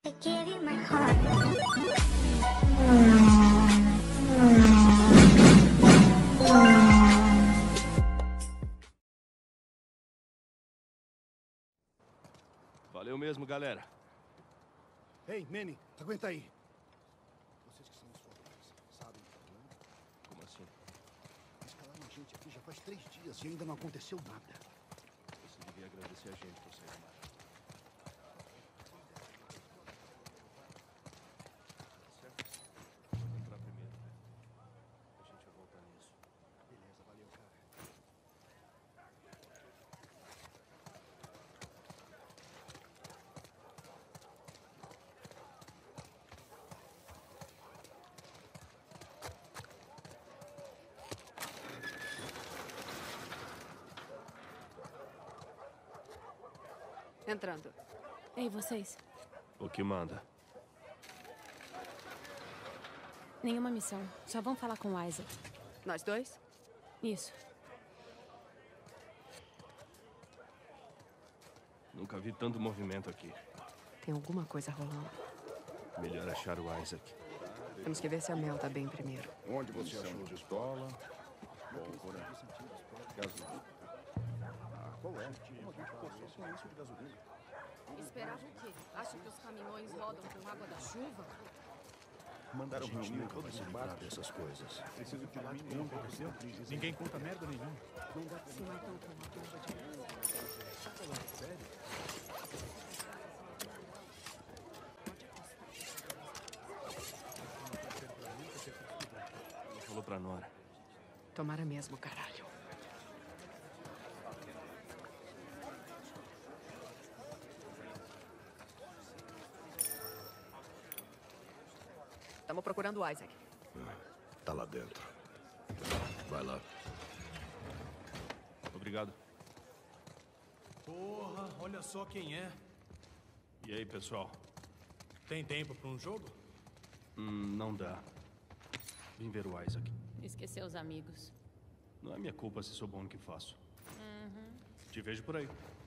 I gave you my heart. Valeu mesmo, galera. Ei, Manny, aguenta aí. Vocês que são os fotógrafos, sabem o problema? Como assim? Escalaram a gente aqui já faz 3 dias e ainda não aconteceu nada. Você devia agradecer a gente por sair do mar. Certo? Vou entrar primeiro, né? A gente vai voltar nisso. Beleza, valeu, cara. Entrando. Ei, vocês. O que manda? Nenhuma missão. Só vão falar com o Isaac. Nós dois? Isso. Nunca vi tanto movimento aqui. Tem alguma coisa rolando. Melhor achar o Isaac. Temos que ver se a Mel tá bem primeiro. Onde você achou de pistola? Pólvora. Gasolina. Ah, qual é? Uma vez passou sem isso de gasolina. Esperava o quê? Acha que os caminhões rodam com água da chuva? Mandaram reunir todos os bar dessas coisas. Preciso falar de como aconteceu. Ninguém conta merda nenhuma. Se matam com uma bomba de Sério? Falou pra Nora. Tomara mesmo, caralho. Estamos procurando o Isaac. Tá lá dentro. Vai lá. Obrigado. Porra, olha só quem é. E aí, pessoal? Tem tempo pra um jogo? Não dá. Vim ver o Isaac. Esqueceu os amigos. Não é minha culpa se sou bom no que faço. Te vejo por aí.